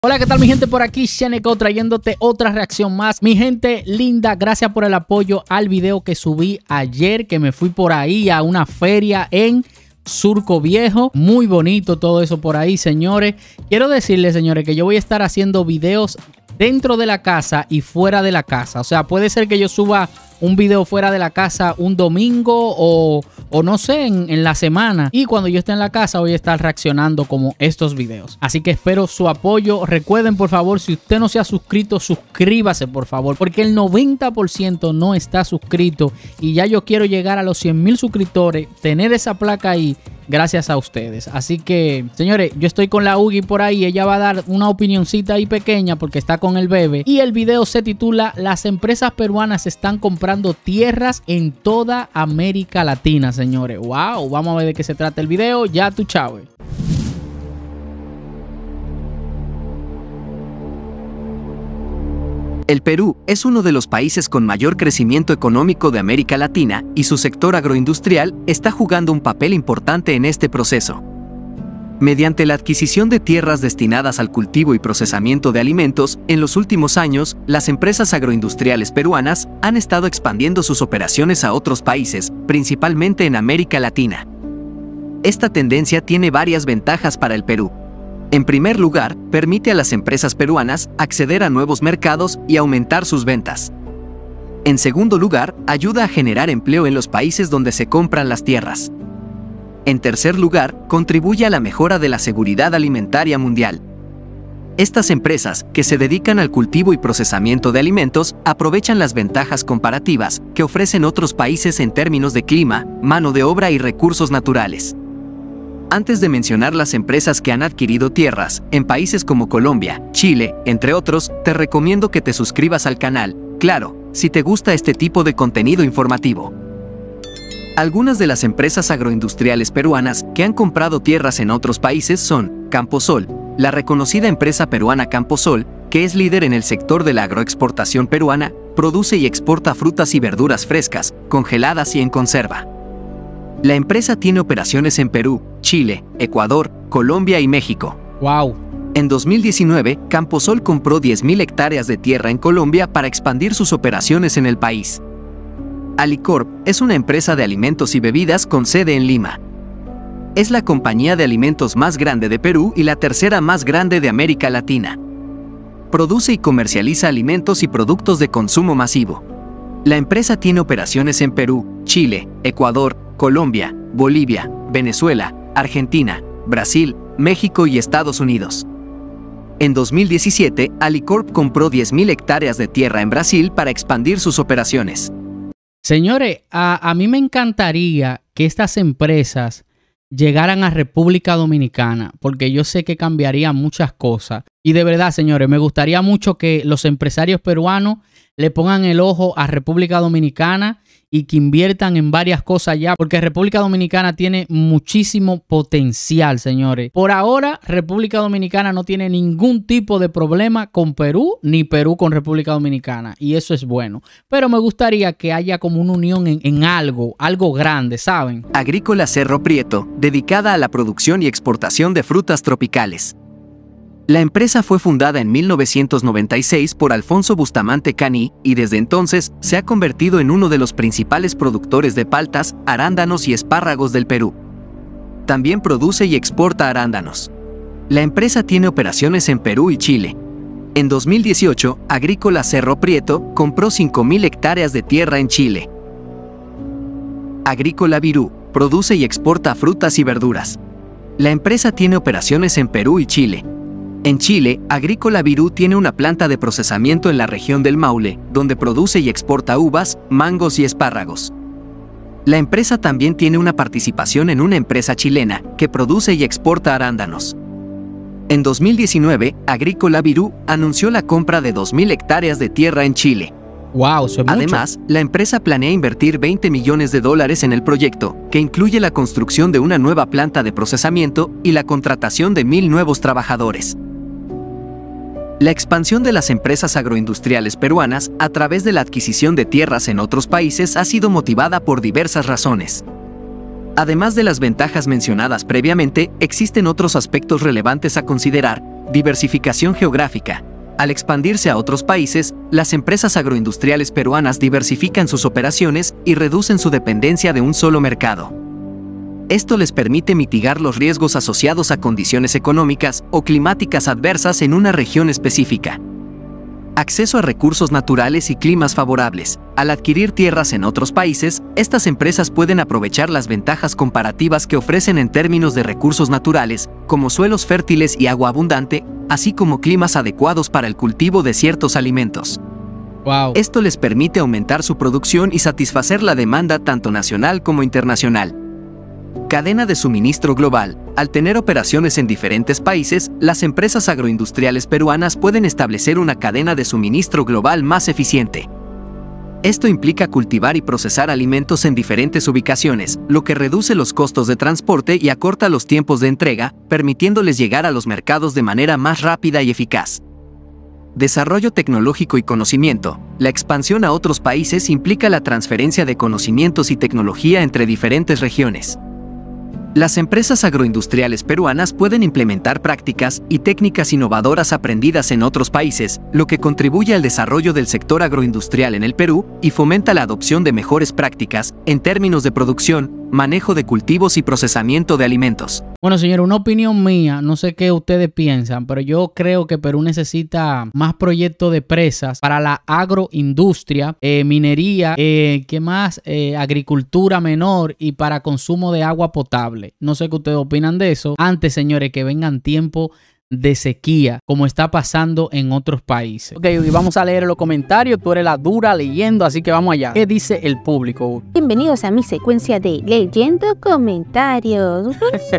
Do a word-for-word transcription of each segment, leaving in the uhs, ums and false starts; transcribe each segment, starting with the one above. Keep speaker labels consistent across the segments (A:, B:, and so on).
A: Hola, ¿qué tal mi gente? Por aquí Sheneko trayéndote otra reacción más. Mi gente linda, gracias por el apoyo al video que subí ayer, que me fui por ahí a una feria en Surco Viejo. Muy bonito todo eso por ahí, señores. Quiero decirles, señores, que yo voy a estar haciendo videos dentro de la casa y fuera de la casa. O sea, puede ser que yo suba un video fuera de la casa un domingo o, o no sé, en, en la semana. Y cuando yo esté en la casa voy a estar reaccionando como estos videos. Así que espero su apoyo. Recuerden, por favor, si usted no se ha suscrito, suscríbase, por favor. Porque el noventa por ciento no está suscrito. Y ya yo quiero llegar a los cien mil suscriptores, tener esa placa ahí, gracias a ustedes. Así que, señores, yo estoy con la Ugi por ahí. Ella va a dar una opinioncita ahí pequeña porque está con el bebé. Y el video se titula "Las empresas peruanas están comprando tierras en toda América Latina", señores. Wow, vamos a ver de qué se trata el video. Ya tú, chao.
B: El Perú es uno de los países con mayor crecimiento económico de América Latina y su sector agroindustrial está jugando un papel importante en este proceso. Mediante la adquisición de tierras destinadas al cultivo y procesamiento de alimentos, en los últimos años, las empresas agroindustriales peruanas han estado expandiendo sus operaciones a otros países, principalmente en América Latina. Esta tendencia tiene varias ventajas para el Perú. En primer lugar, permite a las empresas peruanas acceder a nuevos mercados y aumentar sus ventas. En segundo lugar, ayuda a generar empleo en los países donde se compran las tierras. En tercer lugar, contribuye a la mejora de la seguridad alimentaria mundial. Estas empresas, que se dedican al cultivo y procesamiento de alimentos, aprovechan las ventajas comparativas que ofrecen otros países en términos de clima, mano de obra y recursos naturales. Antes de mencionar las empresas que han adquirido tierras en países como Colombia, Chile, entre otros, te recomiendo que te suscribas al canal, claro, si te gusta este tipo de contenido informativo. Algunas de las empresas agroindustriales peruanas que han comprado tierras en otros países son Camposol, la reconocida empresa peruana Camposol, que es líder en el sector de la agroexportación peruana, produce y exporta frutas y verduras frescas, congeladas y en conserva. La empresa tiene operaciones en Perú, Chile, Ecuador, Colombia y México.
A: Wow.
B: En dos mil diecinueve, Camposol compró diez mil hectáreas de tierra en Colombia para expandir sus operaciones en el país. Alicorp es una empresa de alimentos y bebidas con sede en Lima. Es la compañía de alimentos más grande de Perú y la tercera más grande de América Latina. Produce y comercializa alimentos y productos de consumo masivo. La empresa tiene operaciones en Perú, Chile, Ecuador, Colombia, Bolivia, Venezuela, Argentina, Brasil, México y Estados Unidos. En dos mil diecisiete, Alicorp compró diez mil hectáreas de tierra en Brasil para expandir sus operaciones.
A: Señores, a, a mí me encantaría que estas empresas llegaran a República Dominicana, porque yo sé que cambiaría muchas cosas. Y de verdad, señores, me gustaría mucho que los empresarios peruanos le pongan el ojo a República Dominicana y que inviertan en varias cosas ya, porque República Dominicana tiene muchísimo potencial, señores. Por ahora, República Dominicana no tiene ningún tipo de problema con Perú, ni Perú con República Dominicana, y eso es bueno. Pero me gustaría que haya como una unión en, en algo, algo grande, ¿saben?
B: Agrícola Cerro Prieto, dedicada a la producción y exportación de frutas tropicales. La empresa fue fundada en mil novecientos noventa y seis por Alfonso Bustamante Cani y desde entonces se ha convertido en uno de los principales productores de paltas, arándanos y espárragos del Perú. También produce y exporta arándanos. La empresa tiene operaciones en Perú y Chile. En dos mil dieciocho, Agrícola Cerro Prieto compró cinco mil hectáreas de tierra en Chile. Agrícola Virú produce y exporta frutas y verduras. La empresa tiene operaciones en Perú y Chile. En Chile, Agrícola Virú tiene una planta de procesamiento en la región del Maule, donde produce y exporta uvas, mangos y espárragos. La empresa también tiene una participación en una empresa chilena, que produce y exporta arándanos. En dos mil diecinueve, Agrícola Virú anunció la compra de dos mil hectáreas de tierra en Chile.
A: Wow, eso es mucho.
B: Además, la empresa planea invertir veinte millones de dólares en el proyecto, que incluye la construcción de una nueva planta de procesamiento y la contratación de mil nuevos trabajadores. La expansión de las empresas agroindustriales peruanas a través de la adquisición de tierras en otros países ha sido motivada por diversas razones. Además de las ventajas mencionadas previamente, existen otros aspectos relevantes a considerar, Diversificación geográfica. Al expandirse a otros países, las empresas agroindustriales peruanas diversifican sus operaciones y reducen su dependencia de un solo mercado. Esto les permite mitigar los riesgos asociados a condiciones económicas o climáticas adversas en una región específica. Acceso a recursos naturales y climas favorables. Al adquirir tierras en otros países, estas empresas pueden aprovechar las ventajas comparativas que ofrecen en términos de recursos naturales, como suelos fértiles y agua abundante, así como climas adecuados para el cultivo de ciertos alimentos.
A: Wow.
B: Esto les permite aumentar su producción y satisfacer la demanda tanto nacional como internacional. Cadena de suministro global. Al tener operaciones en diferentes países, las empresas agroindustriales peruanas pueden establecer una cadena de suministro global más eficiente. Esto implica cultivar y procesar alimentos en diferentes ubicaciones, lo que reduce los costos de transporte y acorta los tiempos de entrega, permitiéndoles llegar a los mercados de manera más rápida y eficaz. Desarrollo tecnológico y conocimiento. La expansión a otros países implica la transferencia de conocimientos y tecnología entre diferentes regiones. Las empresas agroindustriales peruanas pueden implementar prácticas y técnicas innovadoras aprendidas en otros países, lo que contribuye al desarrollo del sector agroindustrial en el Perú y fomenta la adopción de mejores prácticas en términos de producción, manejo de cultivos y procesamiento de alimentos.
A: Bueno, señor, una opinión mía, no sé qué ustedes piensan, pero yo creo que Perú necesita más proyectos de presas para la agroindustria, eh, minería, eh, ¿qué más? Eh, agricultura menor y para consumo de agua potable. No sé qué ustedes opinan de eso. Antes, señores, que vengan tiempos de sequía, como está pasando en otros países. Ok, y vamos a leer los comentarios. Tú eres la dura leyendo, así que vamos allá. ¿Qué dice el público?
C: Bienvenidos a mi secuencia de leyendo comentarios.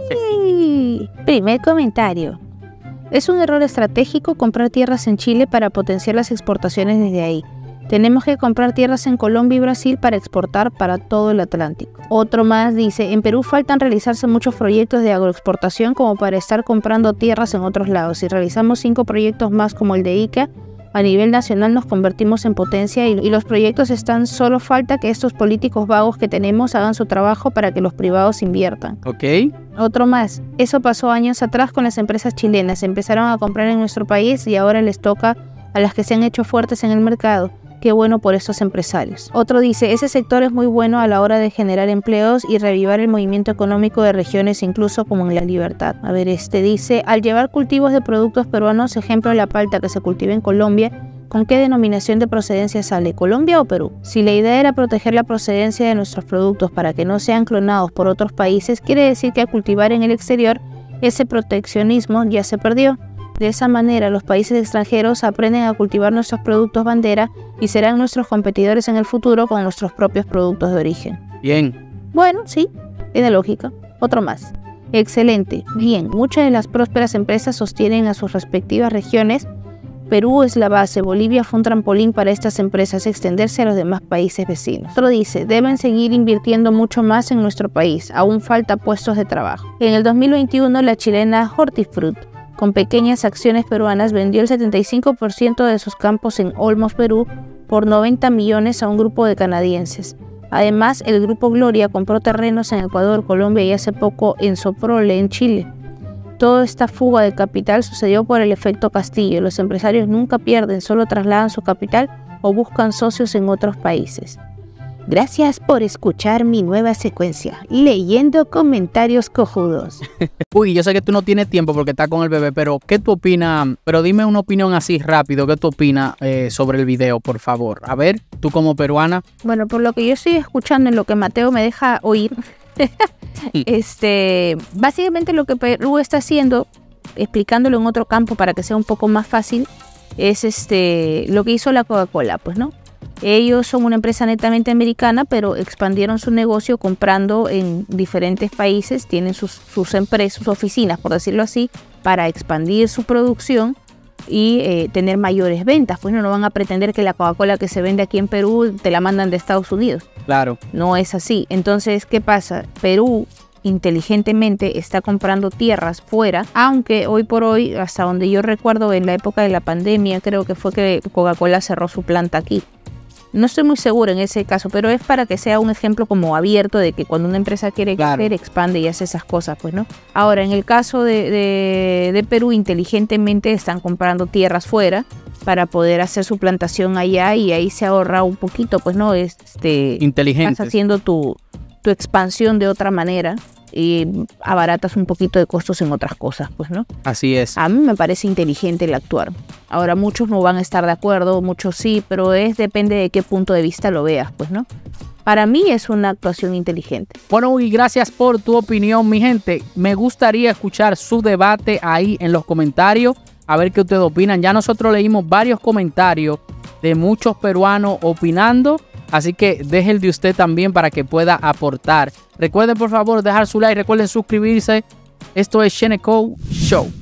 C: Primer comentario. Es un error estratégico comprar tierras en Chile para potenciar las exportaciones desde ahí. Tenemos que comprar tierras en Colombia y Brasil para exportar para todo el Atlántico. Otro más dice, en Perú faltan realizarse muchos proyectos de agroexportación como para estar comprando tierras en otros lados. Si realizamos cinco proyectos más como el de Ica, a nivel nacional nos convertimos en potencia y, y los proyectos están, solo falta que estos políticos vagos que tenemos hagan su trabajo para que los privados inviertan.
A: Ok.
C: Otro más, eso pasó años atrás con las empresas chilenas, empezaron a comprar en nuestro país y ahora les toca a las que se han hecho fuertes en el mercado. Qué bueno por estos empresarios. Otro dice, ese sector es muy bueno a la hora de generar empleos y reavivar el movimiento económico de regiones, incluso como en La Libertad. A ver, este dice, al llevar cultivos de productos peruanos, ejemplo la palta que se cultiva en Colombia, ¿con qué denominación de procedencia sale? ¿Colombia o Perú? Si la idea era proteger la procedencia de nuestros productos para que no sean clonados por otros países, quiere decir que al cultivar en el exterior, ese proteccionismo ya se perdió. De esa manera, los países extranjeros aprenden a cultivar nuestros productos bandera y serán nuestros competidores en el futuro con nuestros propios productos de origen.
A: Bien.
C: Bueno, sí, tiene lógica. Otro más. Excelente. Bien, muchas de las prósperas empresas sostienen a sus respectivas regiones. Perú es la base, Bolivia fue un trampolín para estas empresas extenderse a los demás países vecinos. Otro dice, deben seguir invirtiendo mucho más en nuestro país, aún falta puestos de trabajo. En el dos mil veintiuno, la chilena Hortifruit, con pequeñas acciones peruanas, vendió el setenta y cinco por ciento de sus campos en Olmos, Perú, por noventa millones a un grupo de canadienses. Además, el grupo Gloria compró terrenos en Ecuador, Colombia y hace poco en Soprole, en Chile. Toda esta fuga de capital sucedió por el efecto Castillo. Los empresarios nunca pierden, solo trasladan su capital o buscan socios en otros países. Gracias por escuchar mi nueva secuencia, leyendo comentarios cojudos.
A: Uy, yo sé que tú no tienes tiempo porque estás con el bebé, pero ¿qué tú opinas? Pero dime una opinión así rápido, ¿qué tú opinas eh, sobre el video, por favor? A ver, tú como peruana.
C: Bueno, por lo que yo estoy escuchando en lo que Mateo me deja oír, este, básicamente lo que Perú está haciendo, explicándolo en otro campo para que sea un poco más fácil, es este, lo que hizo la Coca-Cola, pues, ¿no? Ellos son una empresa netamente americana, pero expandieron su negocio comprando en diferentes países, tienen sus, sus empresas, sus oficinas, por decirlo así, para expandir su producción y eh, tener mayores ventas. Pues no, no van a pretender que la Coca-Cola que se vende aquí en Perú te la mandan de Estados Unidos.
A: Claro.
C: No es así. Entonces, ¿qué pasa? Perú inteligentemente está comprando tierras fuera, aunque hoy por hoy, hasta donde yo recuerdo, en la época de la pandemia, creo que fue que Coca-Cola cerró su planta aquí. No estoy muy segura en ese caso, pero es para que sea un ejemplo como abierto de que cuando una empresa quiere
A: Claro.
C: crecer, expande y hace esas cosas, pues, ¿no? Ahora, en el caso de, de, de Perú, inteligentemente están comprando tierras fuera para poder hacer su plantación allá y ahí se ahorra un poquito, pues, ¿no? Este,
A: Inteligentes.
C: Estás haciendo tu, tu expansión de otra manera y abaratas un poquito de costos en otras cosas, pues, ¿no?
A: Así es.
C: A mí me parece inteligente el actuar. Ahora, muchos no van a estar de acuerdo, muchos sí, pero es depende de qué punto de vista lo veas, pues, ¿no? Para mí es una actuación inteligente.
A: Bueno, y gracias por tu opinión, mi gente. Me gustaría escuchar su debate ahí en los comentarios, a ver qué ustedes opinan. Ya nosotros leímos varios comentarios de muchos peruanos opinando, así que deje el de usted también para que pueda aportar. Recuerden, por favor, dejar su like, recuerden suscribirse. Esto es Sheneko Show.